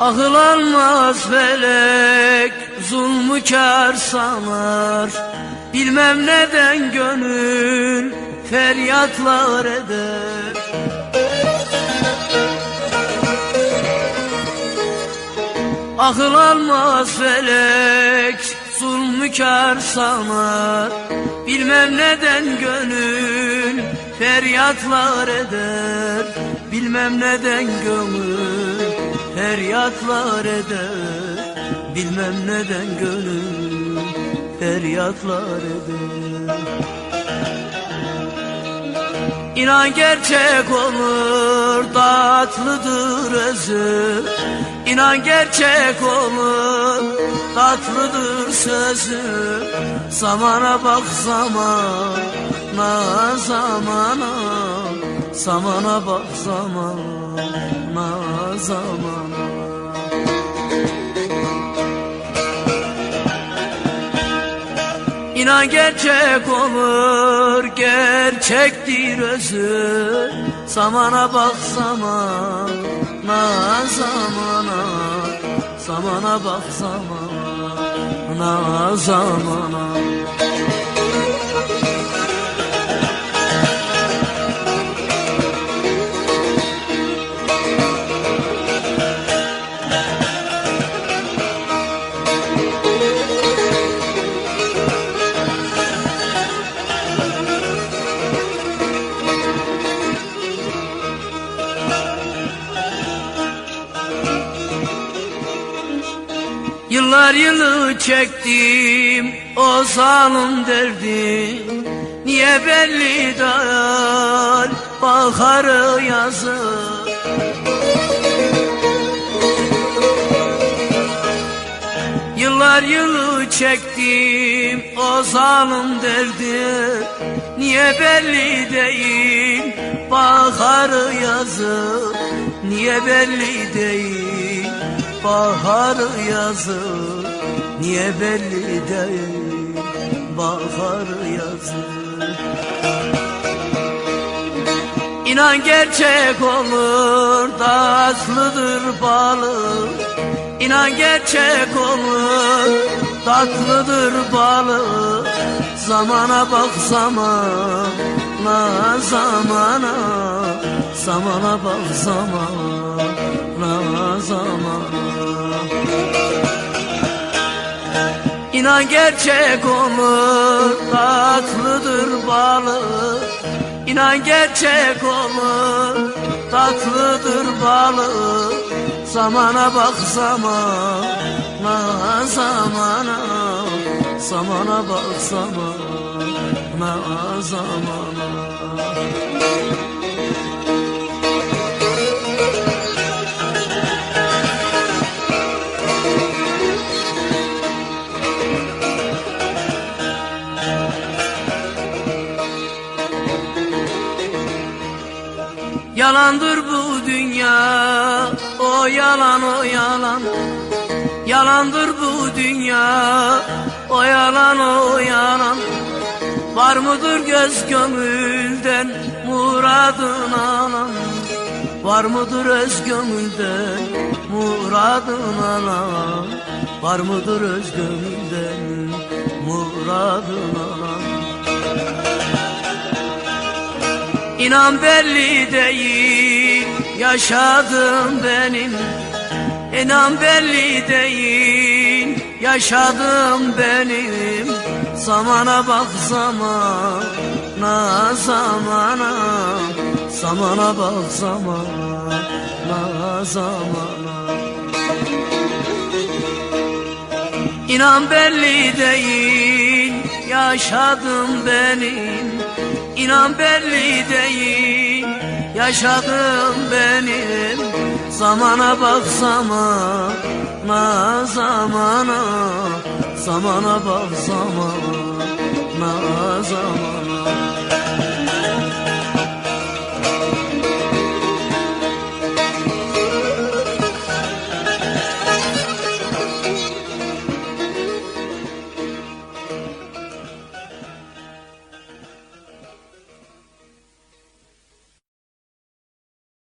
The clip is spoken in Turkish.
Akıl almaz felek, zulmü kâr sanar. Bilmem neden gönül feryatlar eder. Akıl almaz felek, zulmü kâr sanar. Bilmem neden gönül feryatlar eder. Bilmem neden gönül feryatlar eder. Bilmem neden gönül feryatlar eder. İnan gerçek olur, tatlıdır özü. İnan gerçek olur, tatlıdır sözü. Zamana bak zamana, zamana. Zamana bak zamana, zamana. İnan gerçek olur, gerçektir özü. Zamana bak zamana, zamana. Zamana bak zamana, zamana. Yıllar yılı çektim o zalim derdi. Niye belli değil baharı yazı. Yıllar yılı çektim o zalim derdi. Niye belli değil baharı yazı. Niye belli değil bahar yazı. Niye belli değil bahar yazı. İnan gerçek olur, tatlıdır balı. İnan gerçek olur, tatlıdır balı. Zamana bak zamana, zamana. Zamana bak zamana, zamana. İnan gerçek olur, tatlıdır balı. İnan gerçek olur, tatlıdır balı. Zamana bak zamana, zamana. Zamana bak zamana, zamana. Yalandır bu dünya, o yalan o yalan. Yalandır bu dünya, o yalan o yalan. Var mıdır göz gönülden muradın alan? Var mıdır öz gönülden muradın alan? Var mıdır öz gönülden muradın alan? İnan belli değil yaşadım benim. İnan belli değil yaşadım benim. Zamana bak zamana, zamana. Zamana bak zamana, zamana. İnan belli değil yaşadım benim. İnan belli değil yaşadım benim. Zamana bak zamana, zamana. Zamana bak zamana, zamana.